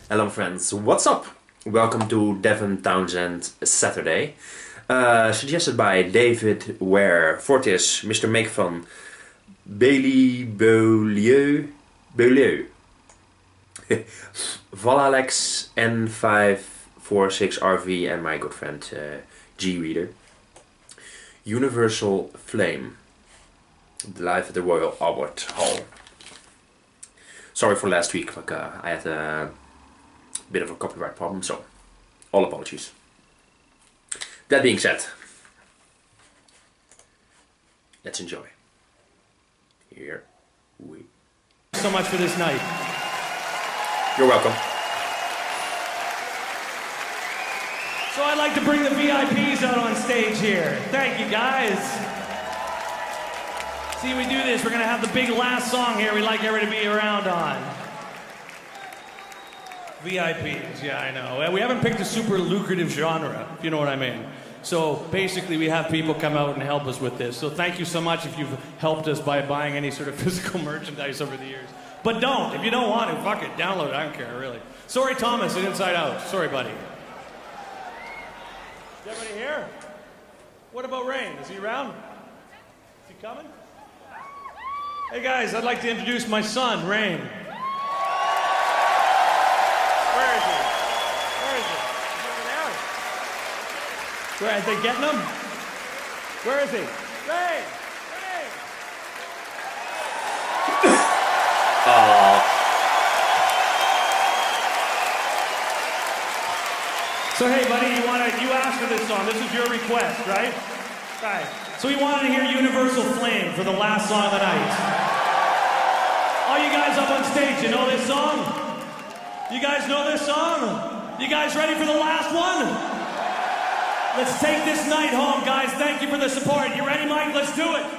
Hello friends, what's up? Welcome to Devin Towsend Saturday. Suggested by David Ware, Fortis, Mr. Make Fun, Bailey Beaulieu, Valalex N546RV, and my good friend G-Reader. Universal Flame, live at the Royal Albert Hall. Sorry for last week, like, I had a bit of a copyright problem, so all apologies. That being said, let's enjoy. Here we so much for this night. You're welcome. So I'd like to bring the VIPs out on stage here. Thank you, guys. See, we do this. We're going to have the big last song here we'd like everybody to be around on. VIPs, yeah, I know. We haven't picked a super lucrative genre, if you know what I mean. So basically, we have people come out and help us with this. So thank you so much if you've helped us by buying any sort of physical merchandise over the years. But don't. If you don't want to, fuck it. Download it. I don't care, really. Sorry, Thomas at Inside Out. Sorry, buddy. Is everybody here? What about Rain? Is he around? Is he coming? Hey, guys, I'd like to introduce my son, Rain. Where is he? Where is he? Is he over there? Where, are they getting him? Where is he? Ray! Ray! So hey, buddy, you asked for this song. This is your request, right? Right. So we wanted to hear Universal Flame for the last song of the night. All you guys up on stage, you know this song? You guys know this song? You guys ready for the last one? Let's take this night home, guys. Thank you for the support. You ready, Mike? Let's do it.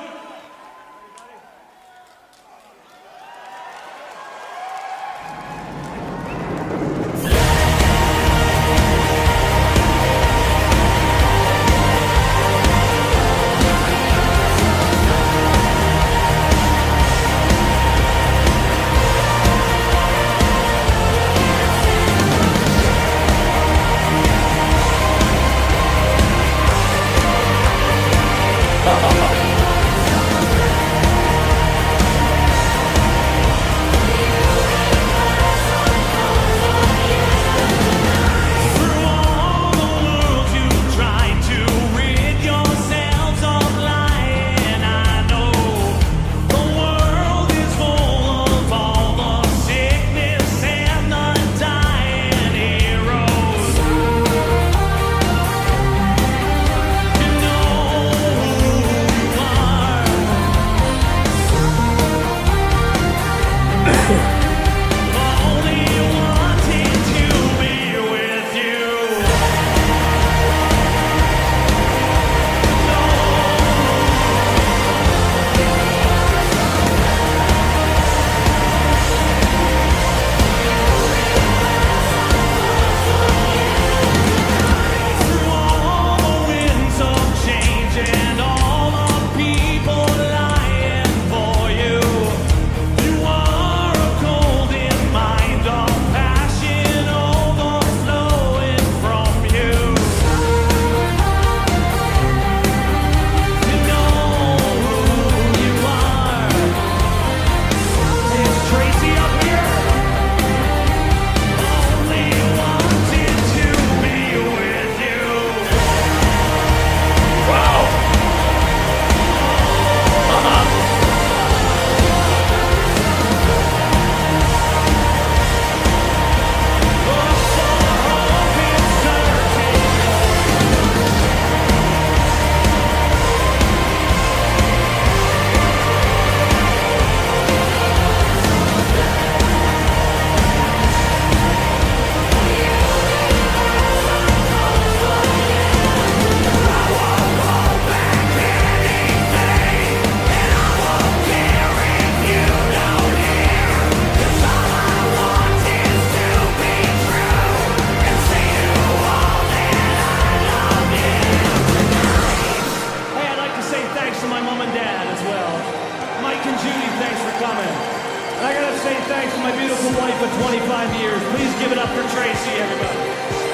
say thanks to my beautiful wife of 25 years. Please give it up for Tracy, everybody.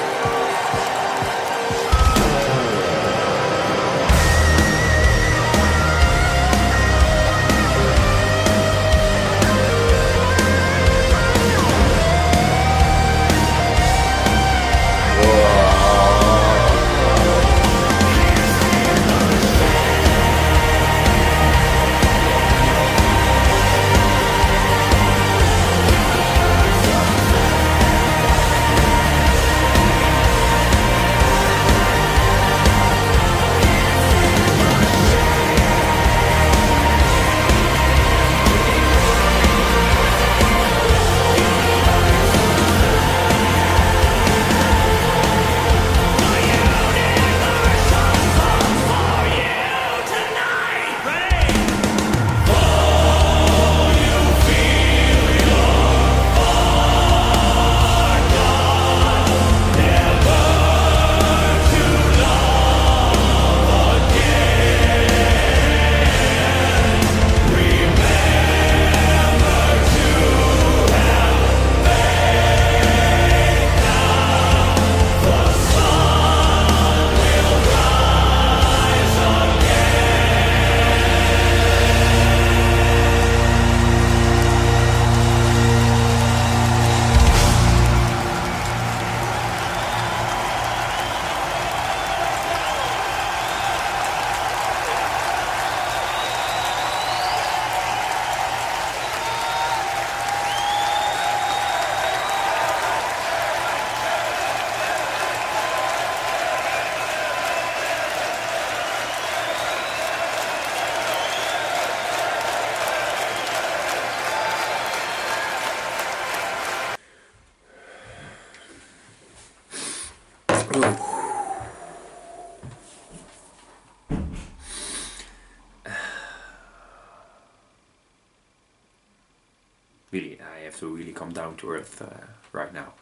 Really, I have to really come down to earth right now.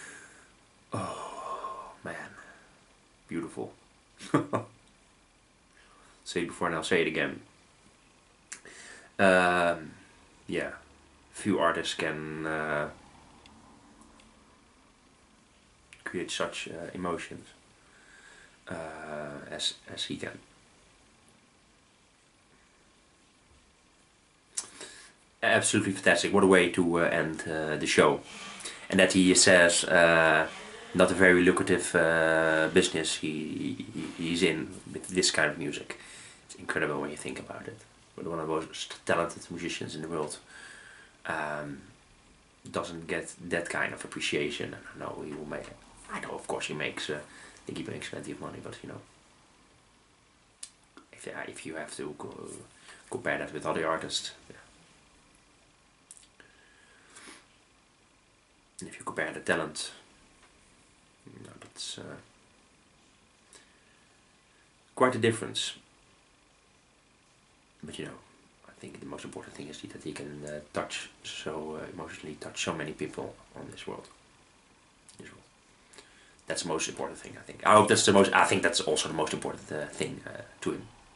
Oh, man. Beautiful. Say it before and I'll say it again. Yeah, few artists can create such emotions as he can. Absolutely fantastic. What a way to end the show. And that he says not a very lucrative business he's in with this kind of music. It's incredible when you think about it. But one of the most talented musicians in the world doesn't get that kind of appreciation. I know he will make it. I know, of course, he makes. I think he makes plenty of money, but you know, if you have to compare that with other artists. Yeah. And if you compare the talent, you know, that's quite a difference. But you know, I think the most important thing is that he can emotionally touch so many people on this world. That's the most important thing, I think. I hope that's the most. I think that's also the most important thing to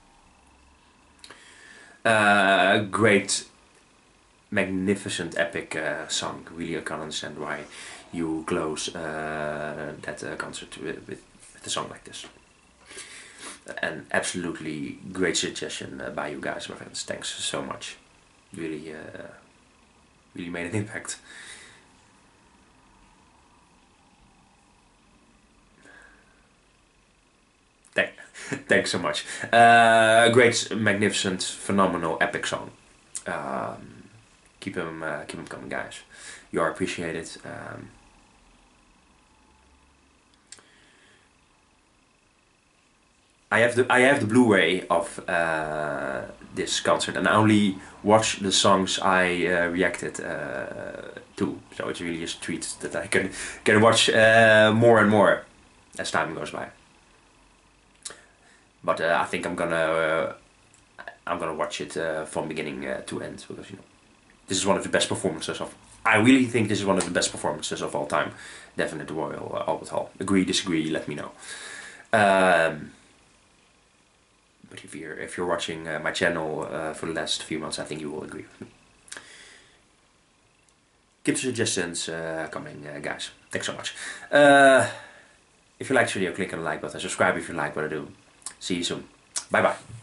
him. Great. Magnificent, epic song. Really, I can't understand why you close that concert with a song like this. An absolutely great suggestion by you guys, my friends. Thanks so much. Really, really made an impact. Thanks so much. Great, magnificent, phenomenal, epic song. Keep them coming, guys. You are appreciated. I have the Blu-ray of this concert, and I only watch the songs I reacted to. So it's really just a treat that I can watch more and more as time goes by. But I think I'm gonna watch it from beginning to end, because you know, this is one of the best performances of. I really think this is one of the best performances of all time. Devin at the Royal Albert Hall. Agree, disagree? Let me know. But if you're watching my channel for the last few months, I think you will agree with me. keep the suggestions coming, guys. Thanks so much. If you like this video, click on the like button. Subscribe if you like what I do. See you soon. Bye bye.